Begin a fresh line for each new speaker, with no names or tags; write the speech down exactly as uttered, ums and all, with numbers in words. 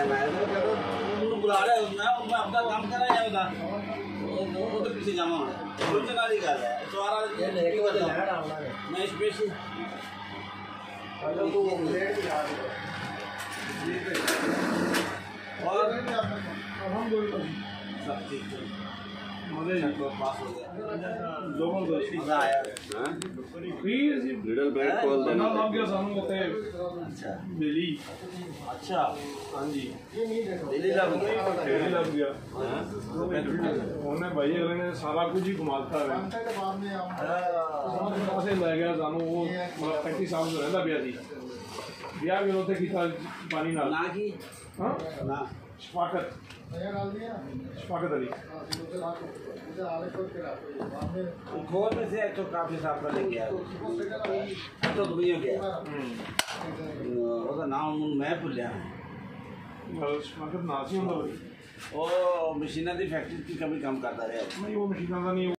मैं तो बुला रहा हूं मैं मैं अपना काम कर रहा हूं वो वो तो किसी जामा कुछ ना नहीं कर रहा है सवारा ये लेके बदल लगा रहा हूं मैं स्पेशल हेलो तो प्लेट भी ला दो और अल्हम्दुलिल्लाह सब ठीक है मुझे पास हो गया लोगों को मजा आया हां प्लीज लिटिल बैग कॉल देना लग गया सानू होते अच्छा दिल्ली अच्छा हां जी दिल्ली लग गया दिल्ली लग गया हां उन्होंने भाई अगले ने सारा कुछ ही घुमाता है पासे ले गया सानू वो मतलब पैंतीस साल से रहता पिया थी बियाह भी होते किता पानी ना ना की हां ना शफाकत शफाकत अली खोल में से तो काफी साफ कर लेंगे यार तो दुनिया क्या उसका नाम मैं भूल गया शफाकत नासी होता ओ मशीना दी फैक्ट्री की कभी काम करता रहा नहीं वो मशीना का नहीं